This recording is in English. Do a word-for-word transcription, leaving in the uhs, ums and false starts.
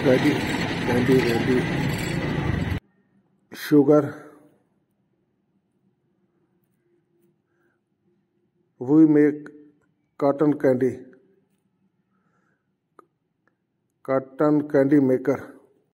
candy, candy, candy. Sugar. We make cotton candy. Cotton candy maker.